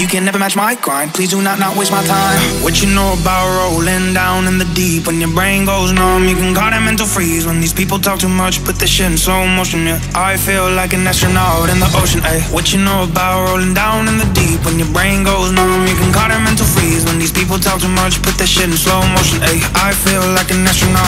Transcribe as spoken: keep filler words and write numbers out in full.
You can never match my grind, please do not not waste my time. What you know about rolling down in the deep? When your brain goes numb, you can call it mental freeze. When these people talk too much, put this shit in slow motion, yeah. I feel like an astronaut in the ocean, ayy. What you know about rolling down in the deep? When your brain goes numb, you can call it mental freeze. When these people talk too much, put this shit in slow motion, ayy. I feel like an astronaut.